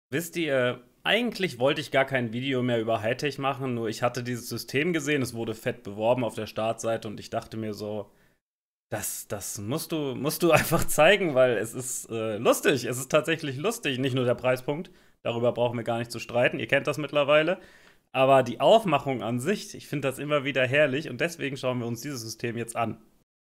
Wisst ihr, eigentlich wollte ich gar kein Video mehr über Hightech machen, nur ich hatte dieses System gesehen, es wurde fett beworben auf der Startseite und ich dachte mir so, das musst du einfach zeigen, weil es ist lustig, es ist tatsächlich lustig, nicht nur der Preispunkt, darüber brauchen wir gar nicht zu streiten, ihr kennt das mittlerweile, aber die Aufmachung an sich, ich finde das immer wieder herrlich und deswegen schauen wir uns dieses System jetzt an.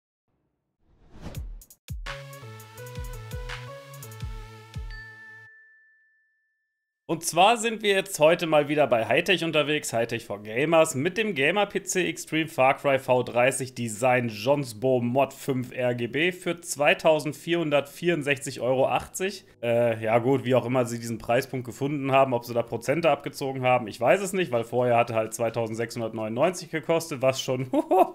Und zwar sind wir jetzt heute mal wieder bei Hightech unterwegs, Hightech for Gamers, mit dem Gamer-PC Extreme Far Cry V30 Design Jonsbo Mod 5 RGB für 2.464,80 Euro. Ja gut, wie auch immer sie diesen Preispunkt gefunden haben, ob sie da Prozente abgezogen haben, ich weiß es nicht, weil vorher hatte halt 2.699 gekostet, was schon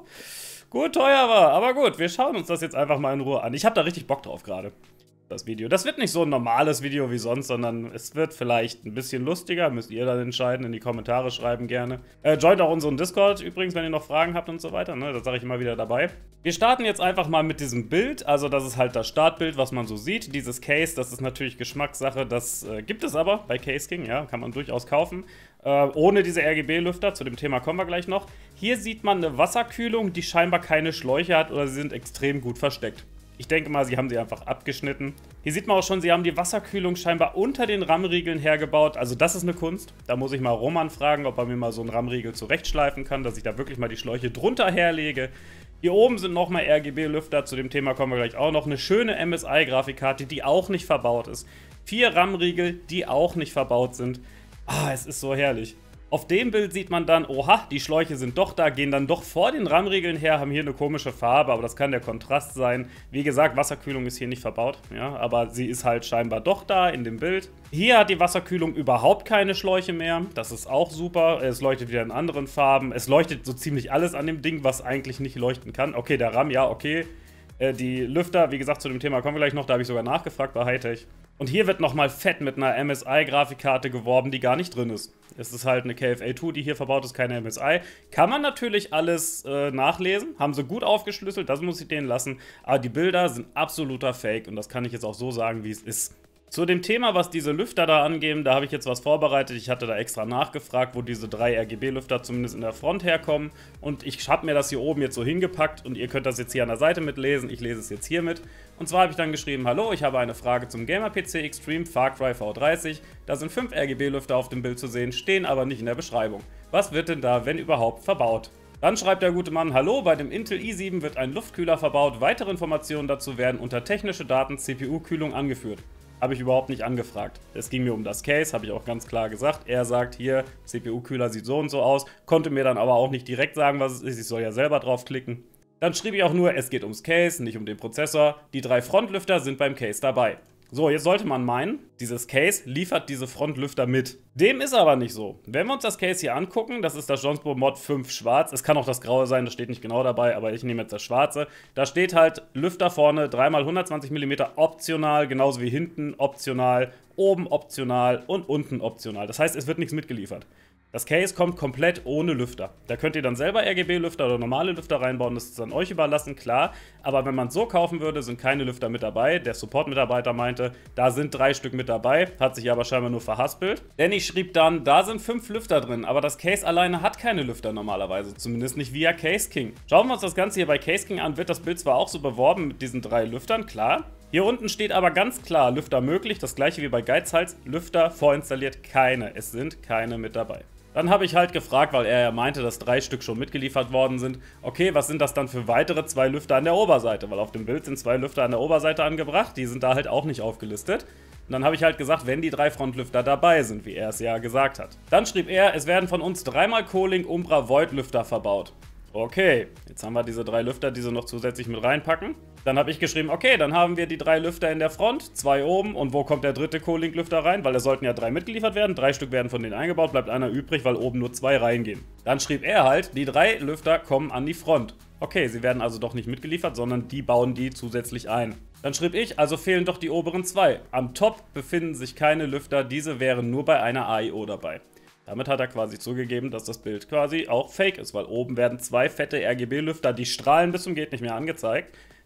gut teuer war. Aber gut, wir schauen uns das jetzt einfach mal in Ruhe an. Ich habe da richtig Bock drauf gerade. Das Video. Das wird nicht so ein normales Video wie sonst, sondern es wird vielleicht ein bisschen lustiger. Müsst ihr dann entscheiden, in die Kommentare schreiben gerne. Joint auch unseren Discord übrigens, wenn ihr noch Fragen habt und so weiter. Ne? Das sage ich immer wieder dabei. Wir starten jetzt einfach mal mit diesem Bild. Also das ist halt das Startbild, was man so sieht. Dieses Case, das ist natürlich Geschmackssache. Das gibt es aber bei Case King. Ja, kann man durchaus kaufen. Ohne diese RGB-Lüfter. Zu dem Thema kommen wir gleich noch. Hier sieht man eine Wasserkühlung, die scheinbar keine Schläuche hat oder sie sind extrem gut versteckt. Ich denke mal, sie haben sie einfach abgeschnitten. Hier sieht man auch schon, sie haben die Wasserkühlung scheinbar unter den RAM-Riegeln hergebaut. Also das ist eine Kunst. Da muss ich mal Roman fragen, ob er mir mal so einen RAM-Riegel zurechtschleifen kann, dass ich da wirklich mal die Schläuche drunter herlege. Hier oben sind nochmal RGB-Lüfter. Zu dem Thema kommen wir gleich auch noch. Eine schöne MSI-Grafikkarte, die auch nicht verbaut ist. 4 RAM-Riegel, die auch nicht verbaut sind. Es ist so herrlich. Auf dem Bild sieht man dann, oha, die Schläuche sind doch da, gehen dann doch vor den RAM-Riegeln her, haben hier eine komische Farbe, aber das kann der Kontrast sein. Wie gesagt, Wasserkühlung ist hier nicht verbaut, ja, aber sie ist halt scheinbar doch da in dem Bild. Hier hat die Wasserkühlung überhaupt keine Schläuche mehr, das ist auch super. Es leuchtet wieder in anderen Farben, es leuchtet so ziemlich alles an dem Ding, was eigentlich nicht leuchten kann. Okay, der RAM, ja, okay. Die Lüfter, wie gesagt, zu dem Thema kommen wir gleich noch, da habe ich sogar nachgefragt bei Hightech. Und hier wird nochmal fett mit einer MSI-Grafikkarte geworben, die gar nicht drin ist. Es ist halt eine KFA2, die hier verbaut ist, keine MSI. Kann man natürlich alles nachlesen, haben sie gut aufgeschlüsselt, das muss ich denen lassen. Aber die Bilder sind absoluter Fake und das kann ich jetzt auch so sagen, wie es ist. Zu dem Thema, was diese Lüfter da angeben, da habe ich jetzt was vorbereitet. Ich hatte da extra nachgefragt, wo diese 3 RGB-Lüfter zumindest in der Front herkommen. Und ich habe mir das hier oben jetzt so hingepackt und ihr könnt das jetzt hier an der Seite mitlesen. Ich lese es jetzt hier mit. Und zwar habe ich dann geschrieben, hallo, ich habe eine Frage zum Gamer-PC Extreme Far Cry V30. Da sind 5 RGB-Lüfter auf dem Bild zu sehen, stehen aber nicht in der Beschreibung. Was wird denn da, wenn überhaupt, verbaut? Dann schreibt der gute Mann, hallo, bei dem Intel i7 wird ein Luftkühler verbaut. Weitere Informationen dazu werden unter technische Daten CPU-Kühlung angeführt. Habe ich überhaupt nicht angefragt. Es ging mir um das Case, habe ich auch ganz klar gesagt. Er sagt hier, CPU-Kühler sieht so und so aus, konnte mir dann aber auch nicht direkt sagen, was es ist. Ich soll ja selber draufklicken. Dann schrieb ich auch nur, es geht ums Case, nicht um den Prozessor. Die 3 Frontlüfter sind beim Case dabei. So, jetzt sollte man meinen, dieses Case liefert diese Frontlüfter mit. Dem ist aber nicht so. Wenn wir uns das Case hier angucken, das ist das Jonsbo Mod 5 schwarz. Es kann auch das graue sein, das steht nicht genau dabei, aber ich nehme jetzt das schwarze. Da steht halt Lüfter vorne, 3x120 mm optional, genauso wie hinten optional, oben optional und unten optional. Das heißt, es wird nichts mitgeliefert. Das Case kommt komplett ohne Lüfter. Da könnt ihr dann selber RGB-Lüfter oder normale Lüfter reinbauen, das ist dann euch überlassen, klar. Aber wenn man es so kaufen würde, sind keine Lüfter mit dabei. Der Support-Mitarbeiter meinte, da sind 3 Stück mit dabei, hat sich aber scheinbar nur verhaspelt. Denn ich schrieb dann, da sind 5 Lüfter drin, aber das Case alleine hat keine Lüfter normalerweise, zumindest nicht via Case King. Schauen wir uns das Ganze hier bei Case King an, wird das Bild zwar auch so beworben mit diesen 3 Lüftern, klar. Hier unten steht aber ganz klar, Lüfter möglich, das gleiche wie bei Geizhals, Lüfter vorinstalliert keine, es sind keine mit dabei. Dann habe ich halt gefragt, weil er ja meinte, dass 3 Stück schon mitgeliefert worden sind. Okay, was sind das dann für weitere 2 Lüfter an der Oberseite? Weil auf dem Bild sind 2 Lüfter an der Oberseite angebracht, die sind da halt auch nicht aufgelistet. Und dann habe ich halt gesagt, wenn die 3 Frontlüfter dabei sind, wie er es ja gesagt hat. Dann schrieb er, es werden von uns 3x Colink Umbra Void Lüfter verbaut. Okay, jetzt haben wir diese 3 Lüfter, die sie noch zusätzlich mit reinpacken. Dann habe ich geschrieben, okay, dann haben wir die 3 Lüfter in der Front, 2 oben. Und wo kommt der dritte Colink-Lüfter rein? Weil es sollten ja 3 mitgeliefert werden. 3 Stück werden von denen eingebaut, bleibt einer übrig, weil oben nur 2 reingehen. Dann schrieb er halt, die 3 Lüfter kommen an die Front. Okay, sie werden also doch nicht mitgeliefert, sondern die bauen die zusätzlich ein. Dann schrieb ich, also fehlen doch die oberen 2. Am Top befinden sich keine Lüfter, diese wären nur bei einer AIO dabei. Damit hat er quasi zugegeben, dass das Bild quasi auch fake ist, weil oben werden 2 fette RGB-Lüfter, die strahlen bis zum geht nicht mehr angezeigt.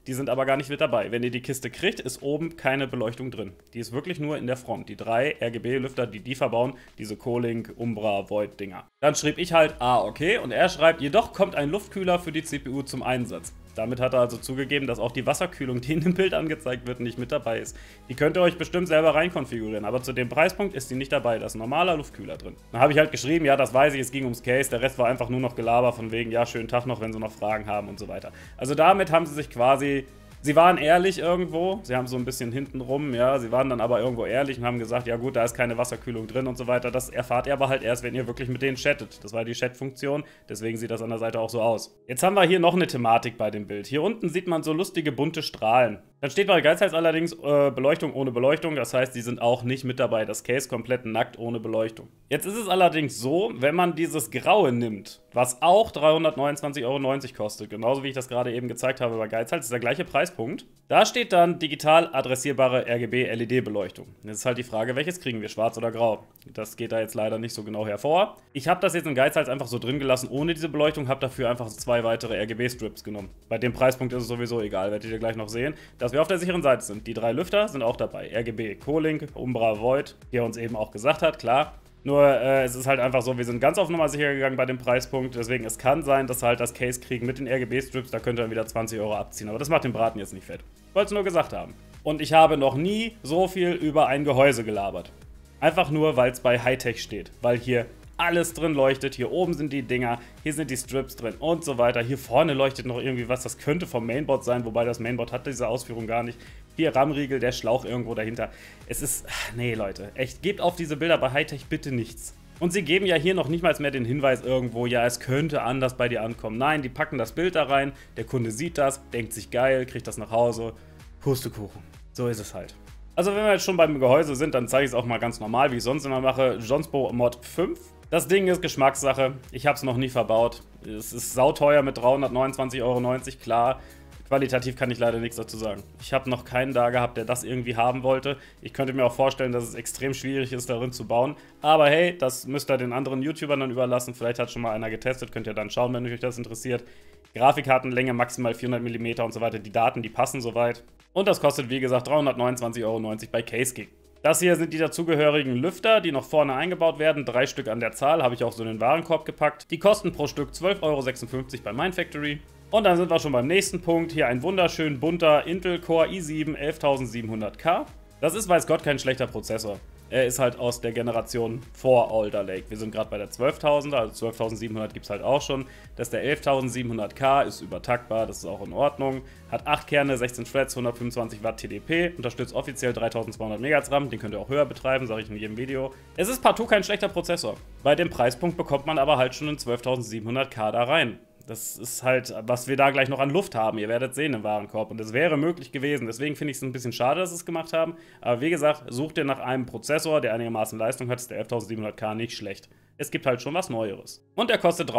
Die sind aber gar nicht mit dabei. Wenn ihr die Kiste kriegt, ist oben keine Beleuchtung drin. Die ist wirklich nur in der Front. Die 3 RGB-Lüfter, die verbauen, diese Colink, Umbra, Void-Dinger. Dann schrieb ich halt, okay. Und er schreibt, jedoch kommt ein Luftkühler für die CPU zum Einsatz. Damit hat er also zugegeben, dass auch die Wasserkühlung, die in dem Bild angezeigt wird, nicht mit dabei ist. Die könnt ihr euch bestimmt selber reinkonfigurieren, aber zu dem Preispunkt ist die nicht dabei. Da ist ein normaler Luftkühler drin. Dann habe ich halt geschrieben, ja, das weiß ich, es ging ums Case. Der Rest war einfach nur noch Gelaber von wegen, ja, schönen Tag noch, wenn sie noch Fragen haben und so weiter. Also damit haben sie sich quasi... Sie waren ehrlich irgendwo, sie haben so ein bisschen hintenrum, ja, sie waren dann aber irgendwo ehrlich und haben gesagt, ja gut, da ist keine Wasserkühlung drin und so weiter. Das erfahrt ihr aber halt erst, wenn ihr wirklich mit denen chattet. Das war die Chat-Funktion, deswegen sieht das an der Seite auch so aus. Jetzt haben wir hier noch eine Thematik bei dem Bild. Hier unten sieht man so lustige bunte Strahlen. Dann steht bei Geizhals allerdings Beleuchtung ohne Beleuchtung, das heißt, die sind auch nicht mit dabei. Das Case komplett nackt ohne Beleuchtung. Jetzt ist es allerdings so, wenn man dieses Graue nimmt, was auch 329,90 € kostet, genauso wie ich das gerade eben gezeigt habe bei Geizhals, ist der gleiche Preispunkt. Da steht dann digital adressierbare RGB-LED-Beleuchtung. Jetzt ist halt die Frage, welches kriegen wir, schwarz oder grau? Das geht da jetzt leider nicht so genau hervor. Ich habe das jetzt in Geizhals einfach so drin gelassen, ohne diese Beleuchtung, habe dafür einfach 2 weitere RGB-Strips genommen. Bei dem Preispunkt ist es sowieso egal, werdet ihr gleich noch sehen, dass wir auf der sicheren Seite sind. Die 3 Lüfter sind auch dabei. RGB, Colink, Umbra, Void, wie er uns eben auch gesagt hat, klar. Nur es ist halt einfach so, wir sind ganz auf Nummer sicher gegangen bei dem Preispunkt, deswegen es kann sein, dass wir halt das Case kriegen mit den RGB-Strips, da könnt ihr dann wieder 20 € abziehen, aber das macht den Braten jetzt nicht fett. Ich wollte es nur gesagt haben. Und ich habe noch nie so viel über ein Gehäuse gelabert. Einfach nur, weil es bei Hightech steht, weil hier alles drin leuchtet, hier oben sind die Dinger, hier sind die Strips drin und so weiter. Hier vorne leuchtet noch irgendwie was, das könnte vom Mainboard sein, wobei das Mainboard hat diese Ausführung gar nicht. Hier RAM-Riegel, der Schlauch irgendwo dahinter. Es ist, nee Leute, echt, gebt auf diese Bilder bei Hightech bitte nichts. Und sie geben ja hier noch nicht mal mehr den Hinweis irgendwo, ja, es könnte anders bei dir ankommen. Nein, die packen das Bild da rein, der Kunde sieht das, denkt sich geil, kriegt das nach Hause, Pustekuchen. So ist es halt. Also wenn wir jetzt schon beim Gehäuse sind, dann zeige ich es auch mal ganz normal, wie ich sonst immer mache. Jonsbo Mod 5. Das Ding ist Geschmackssache. Ich habe es noch nie verbaut. Es ist sauteuer mit 329,90 €, klar. Qualitativ kann ich leider nichts dazu sagen. Ich habe noch keinen da gehabt, der das irgendwie haben wollte. Ich könnte mir auch vorstellen, dass es extrem schwierig ist, darin zu bauen. Aber hey, das müsst ihr den anderen YouTubern dann überlassen. Vielleicht hat schon mal einer getestet, könnt ihr dann schauen, wenn euch das interessiert. Grafikkartenlänge maximal 400 mm und so weiter. Die Daten, die passen soweit. Und das kostet, wie gesagt, 329,90 € bei CaseGig. Das hier sind die dazugehörigen Lüfter, die noch vorne eingebaut werden. 3 Stück an der Zahl, habe ich auch so in den Warenkorb gepackt. Die kosten pro Stück 12,56 € bei Mindfactory. Und dann sind wir schon beim nächsten Punkt. Hier ein wunderschön bunter Intel Core i7 11700K. Das ist, weiß Gott, kein schlechter Prozessor. Er ist halt aus der Generation vor Alder Lake. Wir sind gerade bei der 12.000er, also 12.700 gibt es halt auch schon. Das ist der 11.700K, ist übertaktbar, das ist auch in Ordnung. Hat 8 Kerne, 16 Threads, 125 Watt TDP, unterstützt offiziell 3200 MHz RAM, den könnt ihr auch höher betreiben, sage ich in jedem Video. Es ist partout kein schlechter Prozessor. Bei dem Preispunkt bekommt man aber halt schon einen 12.700K da rein. Das ist halt, was wir da gleich noch an Luft haben. Ihr werdet sehen im Warenkorb. Und es wäre möglich gewesen. Deswegen finde ich es ein bisschen schade, dass sie es gemacht haben. Aber wie gesagt, sucht ihr nach einem Prozessor, der einigermaßen Leistung hat, ist der 11.700K nicht schlecht. Es gibt halt schon was Neueres. Und der kostet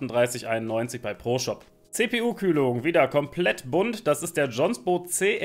338,91 € bei ProShop. CPU-Kühlung, wieder komplett bunt. Das ist der Jonsbo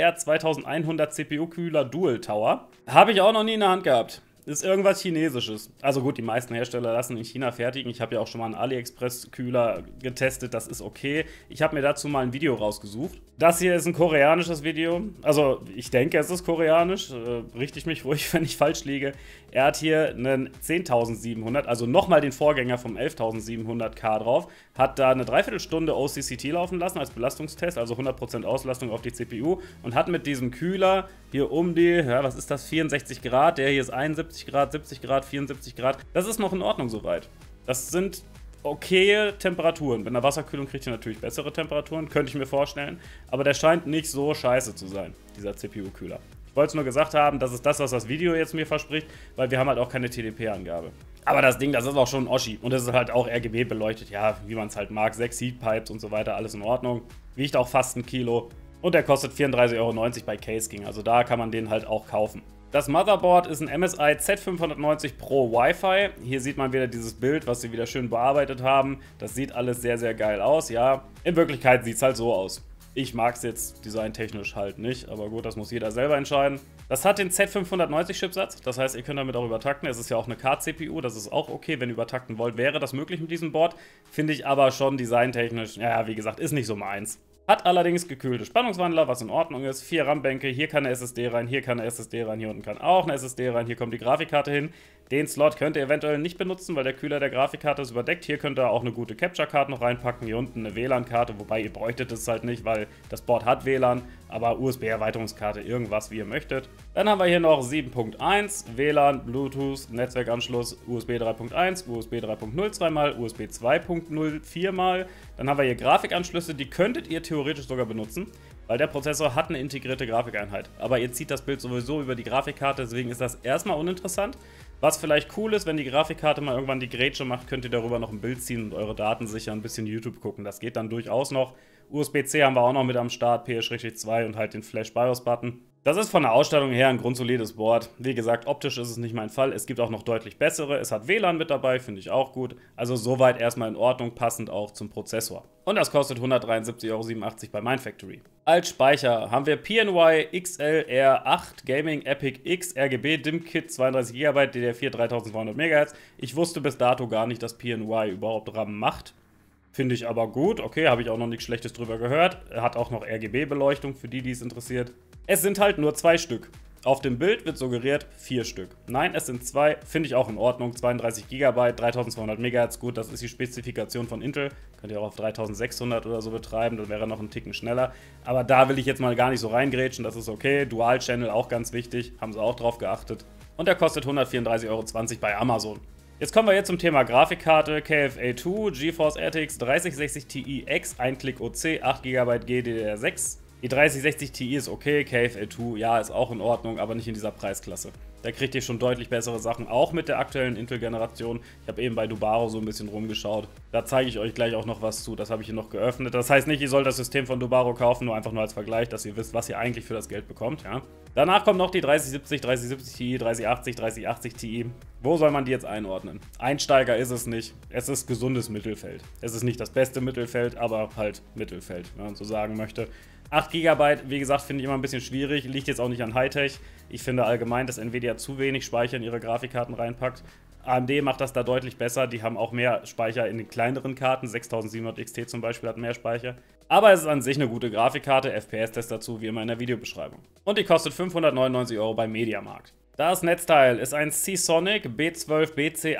CR2100 CPU-Kühler Dual Tower. Habe ich auch noch nie in der Hand gehabt. Ist irgendwas Chinesisches. Also gut, die meisten Hersteller lassen in China fertigen. Ich habe ja auch schon mal einen AliExpress-Kühler getestet, das ist okay. Ich habe mir dazu mal ein Video rausgesucht. Das hier ist ein koreanisches Video. Also ich denke, es ist koreanisch. Richte ich mich ruhig, wenn ich falsch liege. Er hat hier einen 10.700, also nochmal den Vorgänger vom 11.700K drauf. Hat da eine Dreiviertelstunde OCCT laufen lassen als Belastungstest, also 100% Auslastung auf die CPU. Und hat mit diesem Kühler hier um die, ja, was ist das, 64 Grad. Der hier ist 71 Grad, 70 Grad, 74 Grad. Das ist noch in Ordnung soweit. Das sind okaye Temperaturen. Bei einer Wasserkühlung kriegt ihr natürlich bessere Temperaturen, könnte ich mir vorstellen. Aber der scheint nicht so scheiße zu sein, dieser CPU-Kühler. Ich wollte es nur gesagt haben, das ist das, was das Video jetzt mir verspricht, weil wir haben halt auch keine TDP-Angabe. Aber das Ding, das ist auch schon ein Oschi. Und es ist halt auch RGB beleuchtet, ja, wie man es halt mag. 6 Heatpipes und so weiter, alles in Ordnung. Wiegt auch fast 1 Kilo. Und der kostet 34,90 € bei CaseGig, also da kann man den halt auch kaufen. Das Motherboard ist ein MSI Z590 Pro Wi-Fi. Hier sieht man wieder dieses Bild, was sie wieder schön bearbeitet haben. Das sieht alles sehr, sehr geil aus, ja. In Wirklichkeit sieht es halt so aus. Ich mag es jetzt designtechnisch halt nicht, aber gut, das muss jeder selber entscheiden. Das hat den Z590-Chipsatz, das heißt, ihr könnt damit auch übertakten. Es ist ja auch eine Card-CPU, das ist auch okay, wenn ihr übertakten wollt, wäre das möglich mit diesem Board. Finde ich aber schon designtechnisch, ja, wie gesagt, ist nicht so meins. Hat allerdings gekühlte Spannungswandler, was in Ordnung ist. 4 RAM-Bänke, hier kann eine SSD rein, hier kann eine SSD rein, hier unten kann auch eine SSD rein, hier kommt die Grafikkarte hin. Den Slot könnt ihr eventuell nicht benutzen, weil der Kühler der Grafikkarte ist überdeckt. Hier könnt ihr auch eine gute Capture-Card noch reinpacken, hier unten eine WLAN-Karte, wobei ihr bräuchtet es halt nicht, weil das Board hat WLAN, aber USB-Erweiterungskarte, irgendwas wie ihr möchtet. Dann haben wir hier noch 7.1, WLAN, Bluetooth, Netzwerkanschluss, USB 3.1, USB 3.0 zweimal, USB 2.0 viermal. Dann haben wir hier Grafikanschlüsse, die könntet ihr theoretisch sogar benutzen, weil der Prozessor hat eine integrierte Grafikeinheit. Aber ihr zieht das Bild sowieso über die Grafikkarte, deswegen ist das erstmal uninteressant. Was vielleicht cool ist, wenn die Grafikkarte mal irgendwann die Grätsche macht, könnt ihr darüber noch ein Bild ziehen und eure Daten sichern, ein bisschen YouTube gucken. Das geht dann durchaus noch. USB-C haben wir auch noch mit am Start, PS-2 und halt den Flash-BIOS-Button. Das ist von der Ausstattung her ein grundsolides Board. Wie gesagt, optisch ist es nicht mein Fall. Es gibt auch noch deutlich bessere. Es hat WLAN mit dabei, finde ich auch gut. Also soweit erstmal in Ordnung, passend auch zum Prozessor. Und das kostet 173,87 € bei Mindfactory. Als Speicher haben wir PNY XLR8 Gaming Epic X RGB DIMM Kit 32 GB DDR4 3200 MHz. Ich wusste bis dato gar nicht, dass PNY überhaupt RAM macht. Finde ich aber gut. Okay, habe ich auch noch nichts Schlechtes drüber gehört. Er hat auch noch RGB-Beleuchtung für die, die es interessiert. Es sind halt nur 2 Stück. Auf dem Bild wird suggeriert 4 Stück. Nein, es sind 2. Finde ich auch in Ordnung. 32 GB, 3200 MHz. Gut, das ist die Spezifikation von Intel. Könnt ihr auch auf 3600 oder so betreiben. Das wäre noch ein Ticken schneller. Aber da will ich jetzt mal gar nicht so reingrätschen. Das ist okay. Dual-Channel auch ganz wichtig. Haben sie auch drauf geachtet. Und der kostet 134,20 € bei Amazon. Jetzt kommen wir zum Thema Grafikkarte, KFA2, GeForce RTX 3060 Ti X, Einklick OC, 8 GB GDDR6. Die 3060 Ti ist okay, KFA2, ja, ist auch in Ordnung, aber nicht in dieser Preisklasse. Da kriegt ihr schon deutlich bessere Sachen, auch mit der aktuellen Intel-Generation. Ich habe eben bei Dubaro so ein bisschen rumgeschaut. Da zeige ich euch gleich auch noch was zu, das habe ich hier noch geöffnet. Das heißt nicht, ihr sollt das System von Dubaro kaufen, nur einfach nur als Vergleich, dass ihr wisst, was ihr eigentlich für das Geld bekommt, ja. Danach kommt noch die 3070, 3070 Ti, 3080, 3080 Ti. Wo soll man die jetzt einordnen? Einsteiger ist es nicht. Es ist gesundes Mittelfeld. Es ist nicht das beste Mittelfeld, aber halt Mittelfeld, wenn man so sagen möchte. 8 GB, wie gesagt, finde ich immer ein bisschen schwierig. Liegt jetzt auch nicht an Hightech. Ich finde allgemein, dass Nvidia zu wenig Speicher in ihre Grafikkarten reinpackt. AMD macht das da deutlich besser. Die haben auch mehr Speicher in den kleineren Karten. 6700 XT zum Beispiel hat mehr Speicher. Aber es ist an sich eine gute Grafikkarte. FPS-Test dazu, wie immer in der Videobeschreibung. Und die kostet 599 € beim Mediamarkt. Das Netzteil ist ein Seasonic B12 BC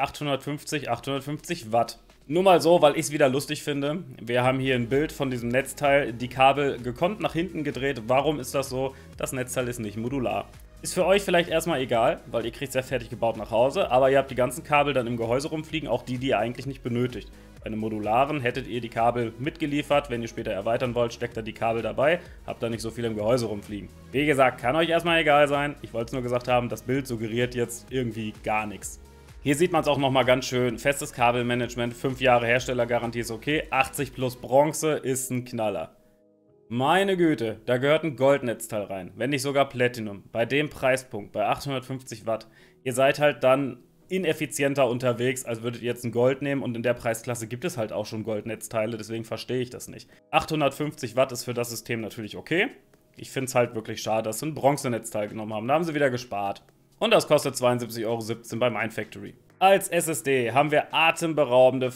850 Watt. Nur mal so, weil ich es wieder lustig finde. Wir haben hier ein Bild von diesem Netzteil, die Kabel gekonnt nach hinten gedreht. Warum ist das so? Das Netzteil ist nicht modular. Ist für euch vielleicht erstmal egal, weil ihr kriegt es ja fertig gebaut nach Hause, aber ihr habt die ganzen Kabel dann im Gehäuse rumfliegen, auch die, die ihr eigentlich nicht benötigt. Bei einem modularen hättet ihr die Kabel mitgeliefert, wenn ihr später erweitern wollt, steckt da die Kabel dabei, habt da nicht so viel im Gehäuse rumfliegen. Wie gesagt, kann euch erstmal egal sein. Ich wollte es nur gesagt haben, das Bild suggeriert jetzt irgendwie gar nichts. Hier sieht man es auch nochmal ganz schön. Festes Kabelmanagement, 5 Jahre Herstellergarantie ist okay. 80 plus Bronze ist ein Knaller. Meine Güte, da gehört ein Goldnetzteil rein. Wenn nicht sogar Platinum. Bei dem Preispunkt, bei 850 Watt. Ihr seid halt dann ineffizienter unterwegs, als würdet ihr jetzt ein Gold nehmen. Und in der Preisklasse gibt es halt auch schon Goldnetzteile. Deswegen verstehe ich das nicht. 850 Watt ist für das System natürlich okay. Ich finde es halt wirklich schade, dass sie ein Bronzenetzteil genommen haben. Da haben sie wieder gespart. Und das kostet 72,17 € bei Mindfactory. Als SSD haben wir atemberaubende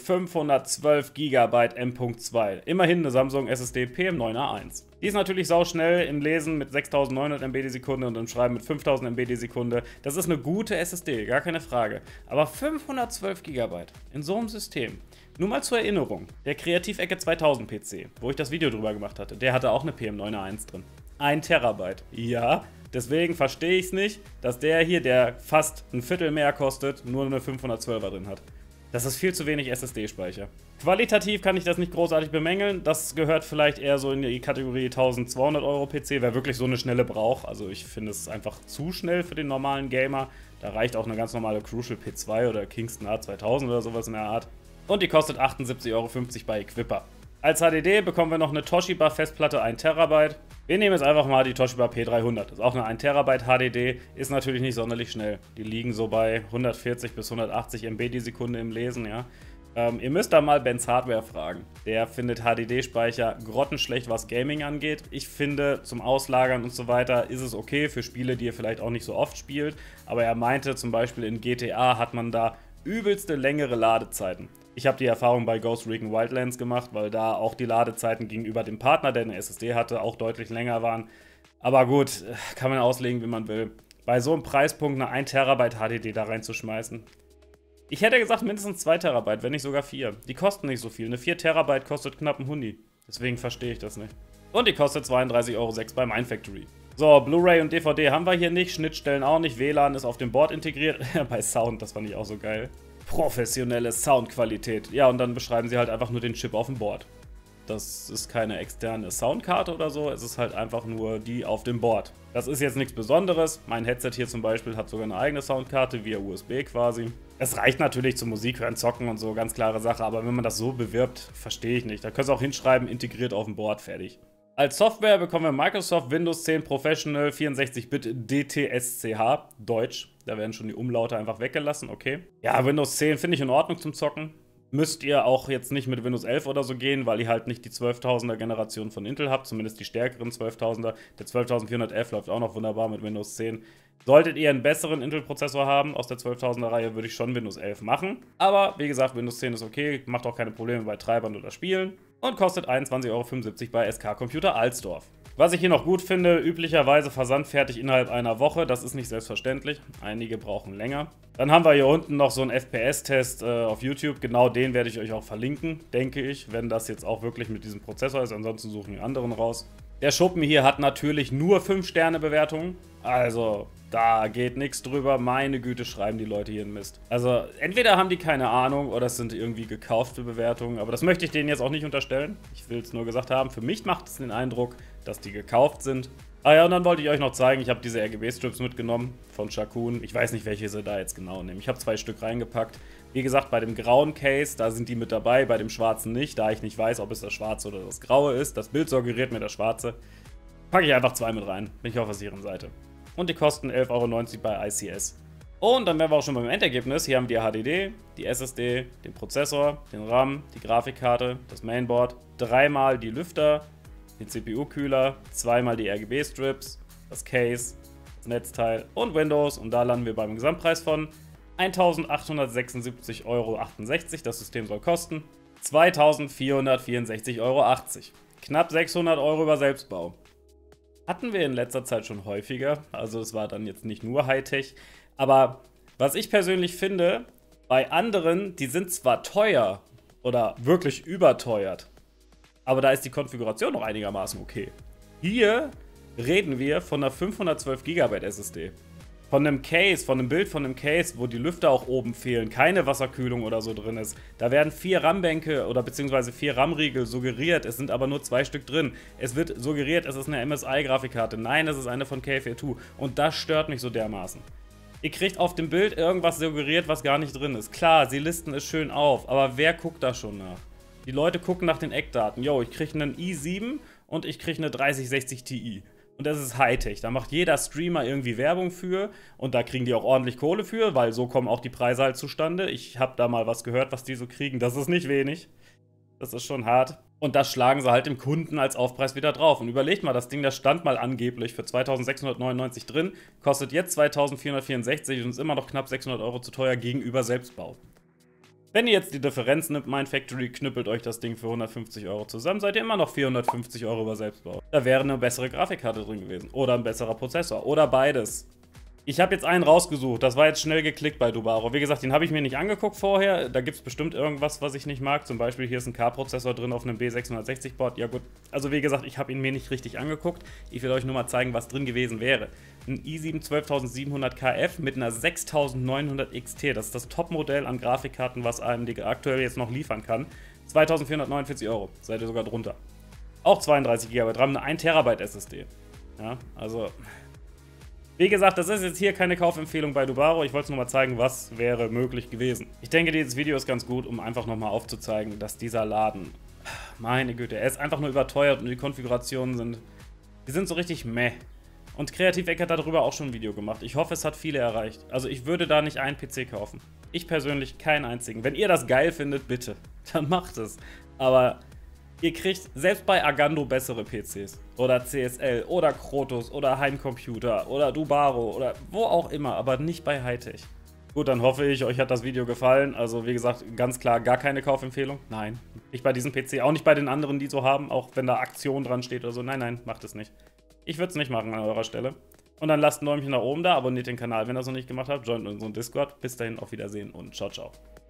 512 GB M.2. Immerhin eine Samsung SSD PM9A1. Die ist natürlich sauschnell im Lesen mit 6900 MB die Sekunde und im Schreiben mit 5000 MB die Sekunde. Das ist eine gute SSD, gar keine Frage. Aber 512 GB in so einem System. Nur mal zur Erinnerung, der Kreativecke 2000 PC, wo ich das Video drüber gemacht hatte, der hatte auch eine PM9A1 drin. 1 Terabyte. Ja. Deswegen verstehe ich es nicht, dass der hier, der fast ein Viertel mehr kostet, nur eine 512er drin hat. Das ist viel zu wenig SSD-Speicher. Qualitativ kann ich das nicht großartig bemängeln. Das gehört vielleicht eher so in die Kategorie 1200 € PC, wer wirklich so eine schnelle braucht. Also ich finde es einfach zu schnell für den normalen Gamer. Da reicht auch eine ganz normale Crucial P2 oder Kingston A2000 oder sowas in der Art. Und die kostet 78,50 € bei Equipper. Als HDD bekommen wir noch eine Toshiba Festplatte 1 TB. Wir nehmen jetzt einfach mal die Toshiba P300. Das ist auch eine 1 TB HDD, ist natürlich nicht sonderlich schnell. Die liegen so bei 140 bis 180 MB die Sekunde im Lesen, ja. Ihr müsst da mal Ben's Hardware fragen. Der findet HDD-Speicher grottenschlecht, was Gaming angeht. Ich finde, zum Auslagern und so weiter ist es okay für Spiele, die ihr vielleicht auch nicht so oft spielt. Aber er meinte zum Beispiel in GTA hat man da übelste längere Ladezeiten. Ich habe die Erfahrung bei Ghost Recon Wildlands gemacht, weil da auch die Ladezeiten gegenüber dem Partner, der eine SSD hatte, auch deutlich länger waren. Aber gut, kann man auslegen, wie man will. Bei so einem Preispunkt eine 1 Terabyte HDD da reinzuschmeißen. Ich hätte gesagt mindestens 2 Terabyte, wenn nicht sogar 4. Die kosten nicht so viel. Eine 4 Terabyte kostet knapp ein Hundi. Deswegen verstehe ich das nicht. Und die kostet 32,06 € bei Mindfactory. So, Blu-ray und DVD haben wir hier nicht, Schnittstellen auch nicht, WLAN ist auf dem Board integriert. Bei Sound, das fand ich auch so geil. Professionelle Soundqualität. Ja, und dann beschreiben sie halt einfach nur den Chip auf dem Board. Das ist keine externe Soundkarte oder so, es ist halt einfach nur die auf dem Board. Das ist jetzt nichts Besonderes. Mein Headset hier zum Beispiel hat sogar eine eigene Soundkarte, via USB quasi. Es reicht natürlich zum Musik hören, zocken und so, ganz klare Sache, aber wenn man das so bewirbt, verstehe ich nicht. Da könnt ihr auch hinschreiben, integriert auf dem Board, fertig. Als Software bekommen wir Microsoft Windows 10 Professional 64-Bit DTSCH, Deutsch. Da werden schon die Umlaute einfach weggelassen, okay. Ja, Windows 10 finde ich in Ordnung zum Zocken. Müsst ihr auch jetzt nicht mit Windows 11 oder so gehen, weil ihr halt nicht die 12.000er Generation von Intel habt, zumindest die stärkeren 12.000er. Der 12.411 läuft auch noch wunderbar mit Windows 10. Solltet ihr einen besseren Intel-Prozessor haben aus der 12.000er Reihe, würde ich schon Windows 11 machen. Aber wie gesagt, Windows 10 ist okay, macht auch keine Probleme bei Treibern oder Spielen. Und kostet 21,75 € bei SK Computer Alsdorf. Was ich hier noch gut finde, üblicherweise versandfertig innerhalb einer Woche. Das ist nicht selbstverständlich. Einige brauchen länger. Dann haben wir hier unten noch so einen FPS-Test auf YouTube. Genau den werde ich euch auch verlinken, denke ich, wenn das jetzt auch wirklich mit diesem Prozessor ist. Ansonsten suchen wir anderen raus. Der Schuppen hier hat natürlich nur 5-Sterne-Bewertungen. Also, da geht nichts drüber. Meine Güte, schreiben die Leute hier einen Mist. Also, entweder haben die keine Ahnung oder es sind irgendwie gekaufte Bewertungen. Aber das möchte ich denen jetzt auch nicht unterstellen. Ich will es nur gesagt haben. Für mich macht es den Eindruck, dass die gekauft sind. Ah ja, und dann wollte ich euch noch zeigen, ich habe diese RGB-Strips mitgenommen von Shakun. Ich weiß nicht, welche sie da jetzt genau nehmen. Ich habe 2 Stück reingepackt. Wie gesagt, bei dem grauen Case, da sind die mit dabei, bei dem schwarzen nicht, da ich nicht weiß, ob es das schwarze oder das graue ist. Das Bild suggeriert mir das schwarze. Packe ich einfach 2 mit rein. Bin ich auf der sicheren Seite. Und die kosten 11,90 € bei ICS. Und dann wären wir auch schon beim Endergebnis. Hier haben wir die HDD, die SSD, den Prozessor, den RAM, die Grafikkarte, das Mainboard, 3-mal die Lüfter, den CPU-Kühler, 2-mal die RGB-Strips, das Case, das Netzteil und Windows. Und da landen wir beim Gesamtpreis von 1.876,68 €. Das System soll kosten 2.464,80 €. Knapp 600 € über Selbstbau. Hatten wir in letzter Zeit schon häufiger. Also es war dann jetzt nicht nur Hightech. Aber was ich persönlich finde, bei anderen, die sind zwar teuer oder wirklich überteuert, aber da ist die Konfiguration noch einigermaßen okay. Hier reden wir von einer 512 GB SSD. Von einem Case, von einem Bild von einem Case, wo die Lüfter auch oben fehlen, keine Wasserkühlung oder so drin ist. Da werden 4 RAM-Bänke oder beziehungsweise 4 RAM-Riegel suggeriert, es sind aber nur 2 Stück drin. Es wird suggeriert, es ist eine MSI-Grafikkarte. Nein, es ist eine von K42 und das stört mich so dermaßen. Ihr kriegt auf dem Bild irgendwas suggeriert, was gar nicht drin ist. Klar, sie listen es schön auf, aber wer guckt da schon nach? Die Leute gucken nach den Eckdaten. Yo, ich kriege einen i7 und ich kriege eine 3060 Ti. Und das ist Hightech. Da macht jeder Streamer irgendwie Werbung für und da kriegen die auch ordentlich Kohle für, weil so kommen auch die Preise halt zustande. Ich habe da mal was gehört, was die so kriegen. Das ist nicht wenig. Das ist schon hart. Und das schlagen sie halt dem Kunden als Aufpreis wieder drauf. Und überlegt mal, das Ding, das stand mal angeblich für 2.699 drin, kostet jetzt 2.464 und ist immer noch knapp 600 € zu teuer gegenüber Selbstbau. Wenn ihr jetzt die Differenz nimmt, Mindfactory knüppelt euch das Ding für 150 € zusammen, seid ihr immer noch 450 € über Selbstbau. Da wäre eine bessere Grafikkarte drin gewesen. Oder ein besserer Prozessor. Oder beides. Ich habe jetzt einen rausgesucht. Das war jetzt schnell geklickt bei Dubaro. Wie gesagt, den habe ich mir nicht angeguckt vorher. Da gibt es bestimmt irgendwas, was ich nicht mag. Zum Beispiel hier ist ein K-Prozessor drin auf einem B660-Board. Ja gut, also wie gesagt, ich habe ihn mir nicht richtig angeguckt. Ich will euch nur mal zeigen, was drin gewesen wäre. Ein i7 12700KF mit einer 6900 XT. Das ist das Topmodell an Grafikkarten, was AMD aktuell jetzt noch liefern kann. 2449 €. Seid ihr sogar drunter. Auch 32 GB RAM, eine 1 TB SSD. Ja, also... Wie gesagt, das ist jetzt hier keine Kaufempfehlung bei Dubaro. Ich wollte es nur mal zeigen, was wäre möglich gewesen. Ich denke, dieses Video ist ganz gut, um einfach nochmal aufzuzeigen, dass dieser Laden, meine Güte, er ist einfach nur überteuert und die Konfigurationen sind so richtig meh. Und Kreativ-Eck hat darüber auch schon ein Video gemacht. Ich hoffe, es hat viele erreicht. Also ich würde da nicht einen PC kaufen. Ich persönlich keinen einzigen. Wenn ihr das geil findet, bitte, dann macht es. Aber... Ihr kriegt selbst bei Agando bessere PCs. Oder CSL oder Krotos oder Heimcomputer oder Dubaro oder wo auch immer, aber nicht bei Hightech. Gut, dann hoffe ich, euch hat das Video gefallen. Also wie gesagt, ganz klar gar keine Kaufempfehlung. Nein, nicht bei diesem PC, auch nicht bei den anderen, die so haben, auch wenn da Aktion dran steht oder so. Nein, nein, macht es nicht. Ich würde es nicht machen an eurer Stelle. Und dann lasst ein Däumchen nach oben da, abonniert den Kanal, wenn ihr das noch nicht gemacht habt, joint unseren Discord. Bis dahin, auf Wiedersehen und ciao, ciao.